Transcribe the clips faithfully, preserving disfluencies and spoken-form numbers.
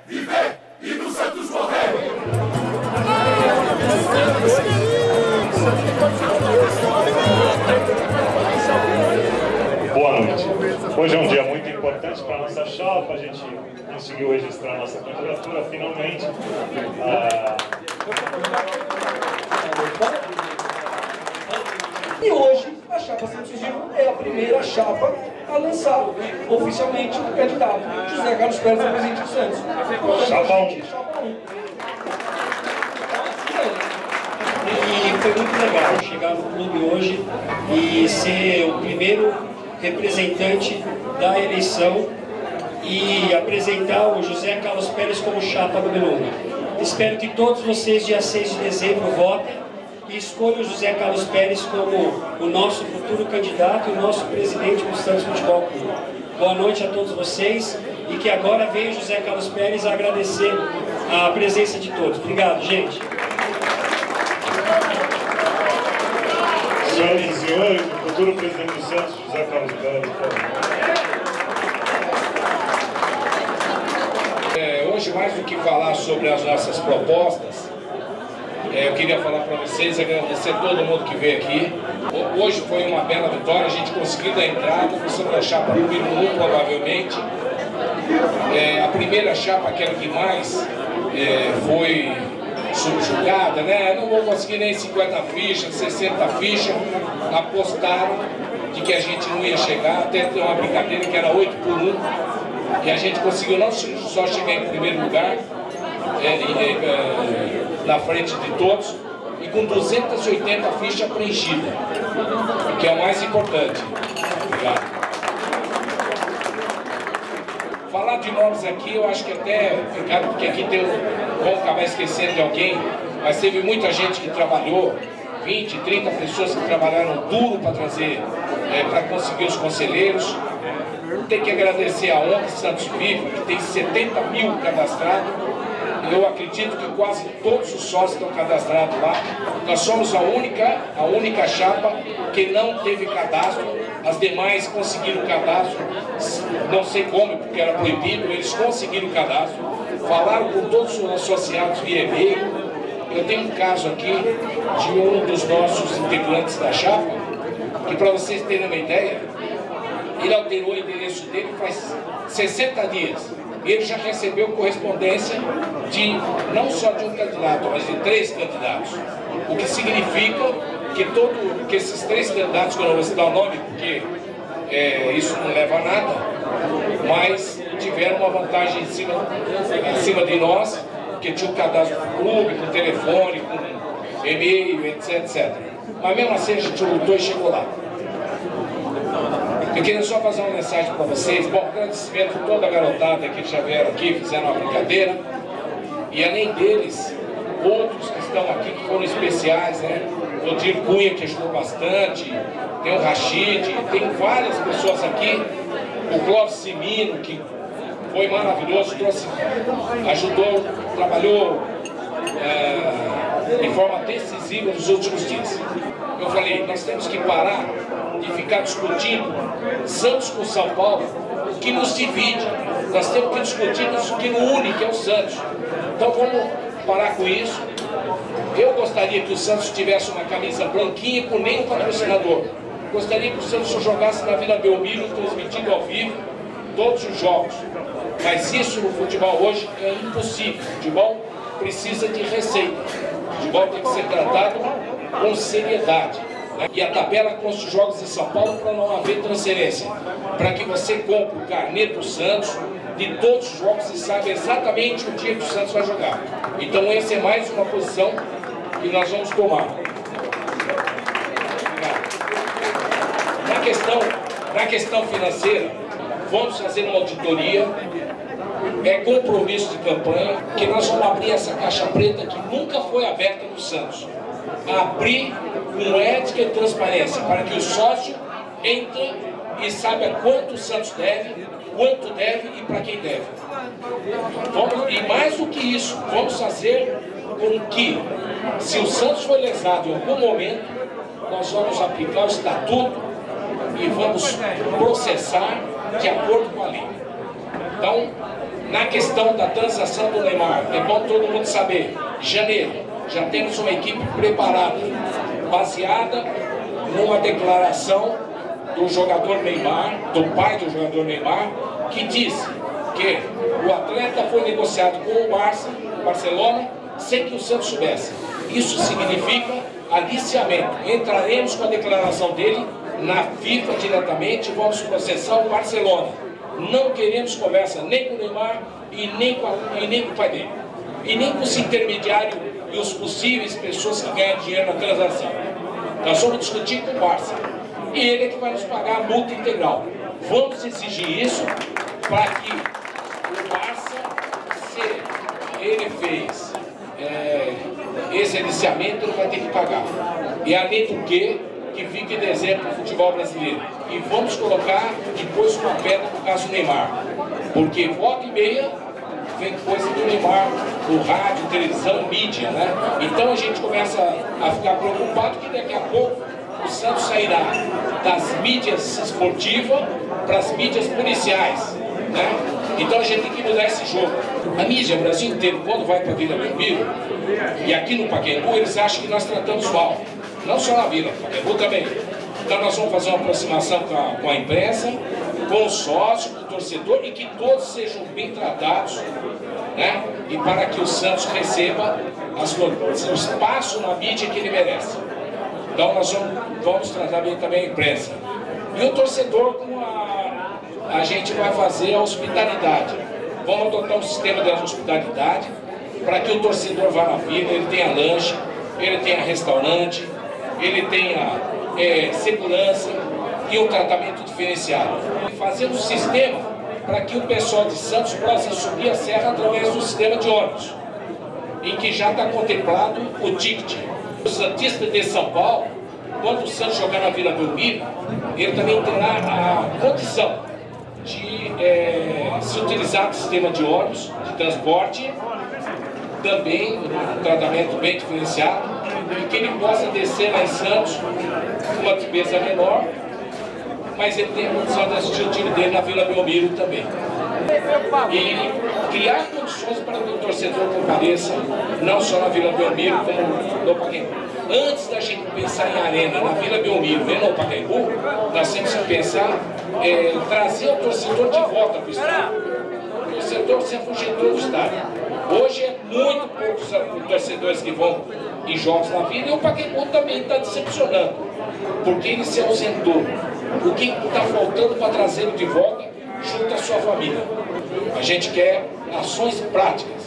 viver e no Santos morrer. Boa noite. Hoje é um dia muito importante para a nossa chapa, a gente conseguiu registrar a nossa candidatura finalmente. Ah... E hoje a chapa Santos Vivo é a primeira chapa a lançar oficialmente o candidato José Carlos Pérez a presidente do Santos. Chapa um. E foi muito legal chegar no clube hoje e ser o primeiro representante da eleição e apresentar o José Carlos Pérez como chapa número um. Espero que todos vocês, dia seis de dezembro, votem e escolham o José Carlos Pérez como o nosso futuro candidato e o nosso presidente do Santos Futebol Clube. Boa noite a todos vocês e que agora venha o José Carlos Pérez a agradecer a presença de todos. Obrigado, gente. Senhoras e senhores, o futuro presidente do Santos, José Carlos Pérez. É, hoje, mais do que falar sobre as nossas propostas, é, eu queria falar para vocês, agradecer todo mundo que veio aqui. Hoje foi uma bela vitória, a gente conseguiu a entrada, começamos a chapa número um, provavelmente. É, a primeira chapa, aquela que mais é, foi subjugada, né? Não vou conseguir nem cinquenta fichas, sessenta fichas, apostaram de que a gente não ia chegar, até ter uma brincadeira que era oito por um, e a gente conseguiu não só chegar em primeiro lugar, é, é, é, na frente de todos, e com duzentas e oitenta fichas preenchidas, que é o mais importante. Obrigado. Falar de nomes aqui, eu acho que até, porque aqui tem, vamos acabar esquecendo de alguém, mas teve muita gente que trabalhou, vinte, trinta pessoas que trabalharam duro para trazer, é, para conseguir os conselheiros. Tem que agradecer a O N G Santos Vivo, que tem setenta mil cadastrados. Eu acredito que quase todos os sócios estão cadastrados lá. Nós somos a única, a única chapa que não teve cadastro. As demais conseguiram cadastro, não sei como, porque era proibido, eles conseguiram o cadastro. Falaram com todos os associados via e-mail. Eu tenho um caso aqui de um dos nossos integrantes da chapa, que para vocês terem uma ideia, ele alterou o endereço dele faz sessenta dias. Ele já recebeu correspondência de não só de um candidato, mas de três candidatos. O que significa que, todo, que esses três candidatos, que eu não vou citar o nome, porque é, isso não leva a nada, mas tiveram uma vantagem em cima, em cima de nós, que tinha um cadastro clube, com telefone, com e-mail, etc, etcétera. Mas mesmo assim a gente lutou e chegou lá. Eu queria só fazer uma mensagem para vocês. Bom, agradecimento a toda a garotada que já vieram aqui, fizeram uma brincadeira. E além deles, outros que estão aqui que foram especiais, né? O Rodrigo Cunha, que ajudou bastante, tem o Rachid, tem várias pessoas aqui. O Clóvis Simino, que foi maravilhoso, trouxe, ajudou, trabalhou é, de forma decisiva nos últimos dias. Eu falei, nós temos que parar de ficar discutindo Santos com São Paulo, que nos divide. Nós temos que discutir o que nos une, que é o Santos. Então vamos parar com isso. Eu gostaria que o Santos tivesse uma camisa branquinha com nenhum patrocinador. Gostaria que o Santos só jogasse na Vila Belmiro, transmitindo ao vivo todos os jogos. Mas isso no futebol hoje é impossível. O futebol precisa de receita. O futebol tem que ser tratado com seriedade. E a tabela consta os jogos em São Paulo para não haver transferência. Para que você compre o carnê do Santos de todos os jogos e saiba exatamente o dia que o Santos vai jogar. Então essa é mais uma posição que nós vamos tomar. Na questão, na questão financeira, vamos fazer uma auditoria. É compromisso de campanha que nós vamos abrir essa caixa preta que nunca foi aberta no Santos. Abrir com ética e transparência para que o sócio entre e saiba quanto o Santos deve, quanto deve e para quem deve. Vamos, e mais do que isso, vamos fazer com que, se o Santos for lesado em algum momento, nós vamos aplicar o estatuto e vamos processar de acordo com a lei. Então, Na questão da transação do Neymar, é bom todo mundo saber, janeiro, já temos uma equipe preparada, baseada numa declaração do jogador Neymar, do pai do jogador Neymar, que disse que o atleta foi negociado com o Barça, Barcelona, sem que o Santos soubesse. Isso significa aliciamento. Entraremos com a declaração dele na FIFA diretamente, vamos processar o Barcelona. Não queremos conversa nem com o Neymar e nem com, a, e nem com o pai dele. E nem com os intermediários e os possíveis pessoas que ganham dinheiro na transação. Nós vamos discutir com o Barça. E ele é que vai nos pagar a multa integral. Vamos exigir isso para que o Barça, se ele fez é, esse aliciamento, ele vai ter que pagar. E além do que, que fique de exemplo o futebol brasileiro. E vamos colocar depois uma pedra no caso do Neymar. Porque volta e meia vem coisa do Neymar, o rádio, televisão, mídia, né? Então a gente começa a ficar preocupado que daqui a pouco o Santos sairá das mídias esportivas para as mídias policiais, né? Então a gente tem que mudar esse jogo. A mídia, o Brasil inteiro, quando vai para a Vila Belmiro, e aqui no Pacaembu, eles acham que nós tratamos mal. Não só na Vila, Pacaembu também. Então nós vamos fazer uma aproximação com a, com a imprensa, com o sócio, com o torcedor, e que todos sejam bem tratados, né? E para que o Santos receba as, o espaço na mídia que ele merece. Então nós vamos, vamos tratar bem também a imprensa. E o torcedor, com a, a gente vai fazer a hospitalidade. Vamos adotar um sistema de hospitalidade para que o torcedor vá na vila, ele tenha lanche, ele tenha restaurante, ele tenha é, segurança e um tratamento diferenciado. E fazer um sistema para que o pessoal de Santos possa subir a serra através do sistema de ônibus, em que já está contemplado o ticket. O santista de São Paulo, quando o Santos jogar na Vila Belmiro, ele também terá a condição de é, se utilizar do sistema de ônibus, de transporte, também um tratamento bem diferenciado, e que ele possa descer lá em Santos com uma despesa menor, mas ele tem a condição de assistir o time dele na Vila Belmiro também. E criar condições para que o torcedor compareça, não só na Vila Belmiro, como no Pacaembu. Antes da gente pensar em arena na Vila Belmiro e no Pacaembu, nós temos que pensar é, trazer o torcedor de volta para o estádio. O torcedor se afugentou do estádio. Hoje é muito poucos torcedores que vão em jogos na Vila, e o Pacaembu também está decepcionando, porque ele se ausentou. O que está faltando para trazê-lo de volta junto à sua família? A gente quer ações práticas,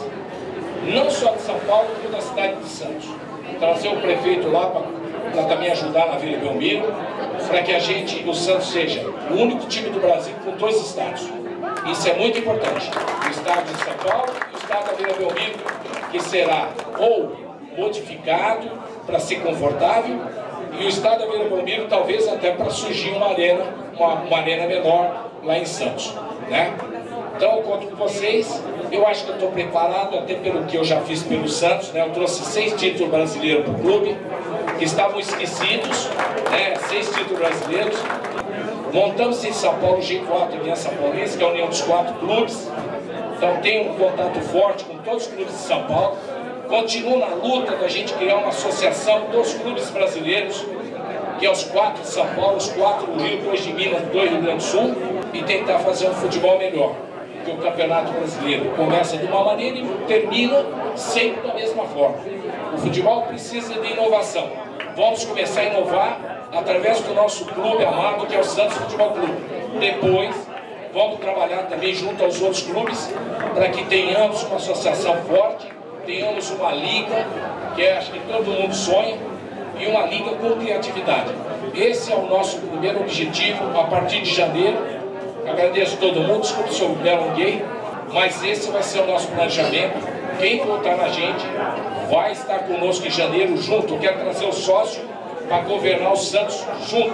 não só de São Paulo, como da cidade de Santos. Trazer o prefeito lá para também ajudar na Vila Belmiro, para que a gente, o Santos seja o único time do Brasil com dois estádios. Isso é muito importante. O estádio de São Paulo e o estádio da Vila Belmiro, que será ou modificado para ser confortável, e o estádio da Vila Belmiro talvez até para surgir uma arena, uma, uma arena menor lá em Santos, né? Então eu conto com vocês. Eu acho que eu estou preparado, até pelo que eu já fiz pelo Santos, né? Eu trouxe seis títulos brasileiros para o clube, que estavam esquecidos, né? Seis títulos brasileiros. Montamos em São Paulo o G quatro, Aliança Paulista, que é a união dos quatro clubes. Então tenho um contato forte com todos os clubes de São Paulo. Continuo na luta da gente criar uma associação dos clubes brasileiros, que é os quatro de São Paulo, os quatro do Rio, dois de Minas, dois do Rio Grande do Sul, e tentar fazer um futebol melhor. Que o Campeonato Brasileiro começa de uma maneira e termina sempre da mesma forma. O futebol precisa de inovação. Vamos começar a inovar através do nosso clube amado, que é o Santos Futebol Clube. Depois, vamos trabalhar também junto aos outros clubes, para que tenhamos uma associação forte, tenhamos uma liga, que é, acho que todo mundo sonha, e uma liga com criatividade. Esse é o nosso primeiro objetivo a partir de janeiro. Agradeço a todo mundo, desculpe se eu me alonguei, mas esse vai ser o nosso planejamento. Quem votar na gente vai estar conosco em janeiro junto. Eu quero trazer o sócio para governar o Santos junto,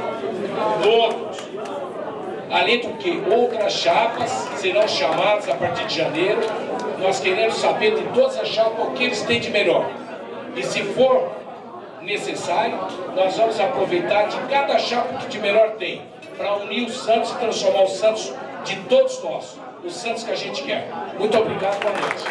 todos. Além do que, outras chapas serão chamadas a partir de janeiro. Nós queremos saber de todas as chapas o que eles têm de melhor. E se for necessário, nós vamos aproveitar de cada chapa que de melhor tem, para unir o Santos e transformar o Santos de todos nós. o Santos que a gente quer. Muito obrigado, boa noite.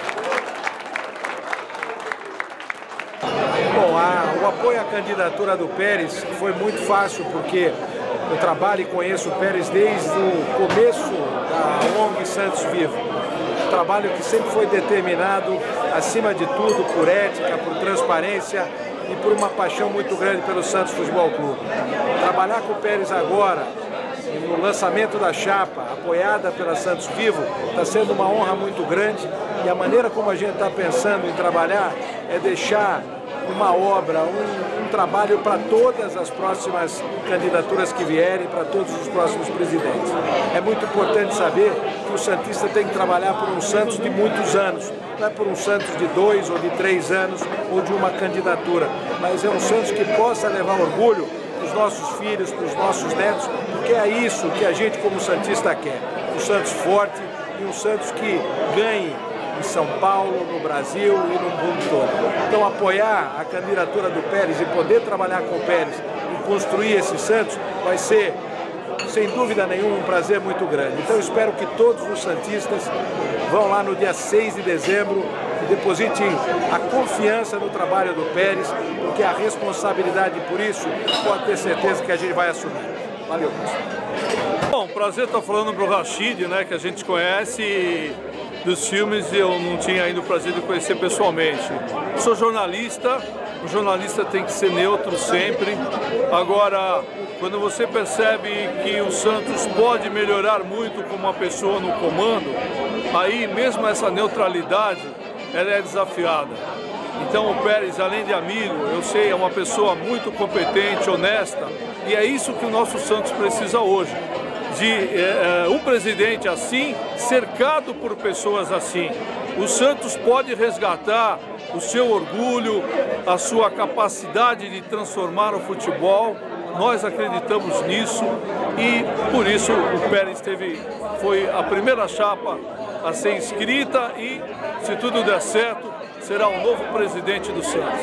Bom, a, o apoio à candidatura do Pérez foi muito fácil, porque eu trabalho e conheço o Pérez desde o começo da O N G Santos Vivo. Um trabalho que sempre foi determinado, acima de tudo, por ética, por transparência e por uma paixão muito grande pelo Santos Futebol Clube. Trabalhar com o Pérez agora, no lançamento da chapa, apoiada pela Santos Vivo, está sendo uma honra muito grande, e a maneira como a gente está pensando em trabalhar é deixar uma obra, um, um trabalho para todas as próximas candidaturas que vierem, para todos os próximos presidentes. É muito importante saber que o santista tem que trabalhar por um Santos de muitos anos, não é por um Santos de dois ou de três anos ou de uma candidatura, mas é um Santos que possa levar orgulho para os nossos filhos, para os nossos netos, porque é isso que a gente como santista quer. Um Santos forte e um Santos que ganhe em São Paulo, no Brasil e no mundo todo. Então apoiar a candidatura do Pérez e poder trabalhar com o Pérez e construir esse Santos vai ser, sem dúvida nenhuma, um prazer muito grande. Então eu espero que todos os santistas vão lá no dia seis de dezembro e depositem a confiança no trabalho do Pérez, porque a responsabilidade por isso pode ter certeza que a gente vai assumir. Valeu. Bom, prazer estar falando para o Rashid, né, que a gente conhece dos filmes, e eu não tinha ainda o prazer de conhecer pessoalmente. Sou jornalista, o jornalista tem que ser neutro sempre. Agora, quando você percebe que o Santos pode melhorar muito com uma pessoa no comando, aí mesmo essa neutralidade, ela é desafiada. Então o Pérez, além de amigo, eu sei, é uma pessoa muito competente, honesta, e é isso que o nosso Santos precisa hoje. De é, um presidente assim, cercado por pessoas assim. O Santos pode resgatar o seu orgulho, a sua capacidade de transformar o futebol. Nós acreditamos nisso e por isso o Pérez teve, foi a primeira chapa a ser inscrita e, se tudo der certo, será o novo presidente do Santos.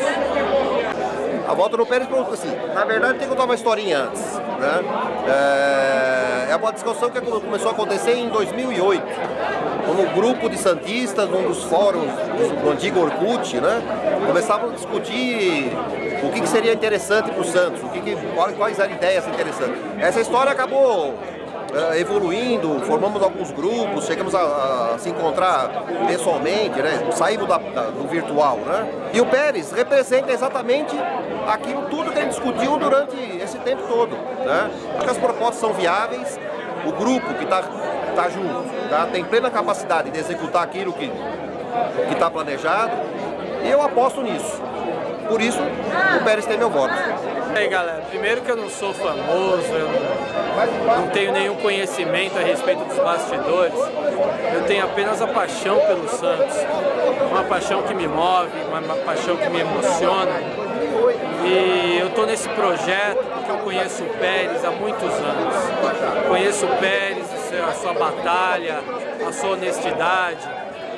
A volta no Pérez, assim, na verdade tem que contar uma historinha antes, né? É, é uma discussão que começou a acontecer em dois mil e oito, no grupo de santistas, num dos fóruns do antigo Orkut, né? Começavam a discutir o que, que seria interessante para o Santos, o que que, quais eram ideias interessantes. Essa história acabou Uh, evoluindo, formamos alguns grupos, chegamos a, a se encontrar pessoalmente, né? Saímos da, da, do virtual, né? E o Pérez representa exatamente aquilo tudo que a gente discutiu durante esse tempo todo, né? Acho que as propostas são viáveis, o grupo que está tá junto, tá? Tem plena capacidade de executar aquilo que está planejado, e eu aposto nisso. Por isso, o Pérez tem meu voto. E aí, galera, primeiro que eu não sou famoso, eu não, não tenho nenhum conhecimento a respeito dos bastidores, eu tenho apenas a paixão pelo Santos, uma paixão que me move, uma paixão que me emociona, e eu estou nesse projeto porque eu conheço o Pérez há muitos anos, conheço o Pérez, a sua batalha, a sua honestidade.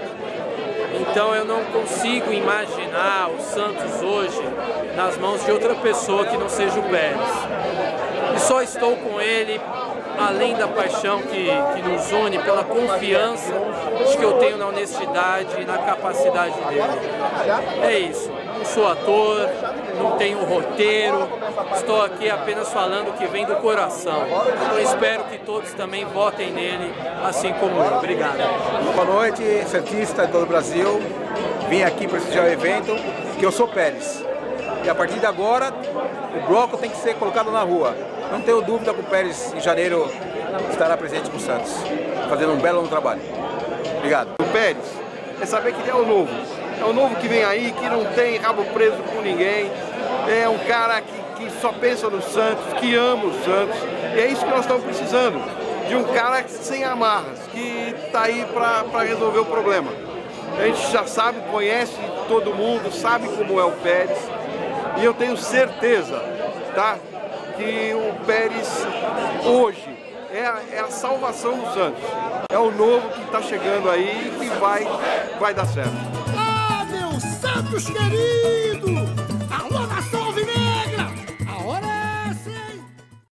Então eu não consigo imaginar o Santos hoje nas mãos de outra pessoa que não seja o Pérez. E só estou com ele, além da paixão que, que nos une, pela confiança que eu tenho na honestidade e na capacidade dele. É isso. Não sou ator, não tenho roteiro, estou aqui apenas falando o que vem do coração. Então espero que todos também votem nele, assim como eu. Obrigado. Boa noite, santista de todo o Brasil. Vim aqui prestigiar o evento, que eu sou Pérez. E a partir de agora, o bloco tem que ser colocado na rua. Não tenho dúvida que o Pérez, em janeiro, estará presente com o Santos, fazendo um belo trabalho. Obrigado. O Pérez é saber que ele é o novo. É o novo que vem aí, que não tem rabo preso com ninguém. É um cara que, que só pensa no Santos, que ama o Santos. E é isso que nós estamos precisando. De um cara sem amarras, que está aí para resolver o problema. A gente já sabe, conhece todo mundo, sabe como é o Pérez. E eu tenho certeza, tá, que o Pérez hoje é a, é a salvação do Santos. É o novo que está chegando aí e que vai, vai dar certo. Ah, meu Santos querido!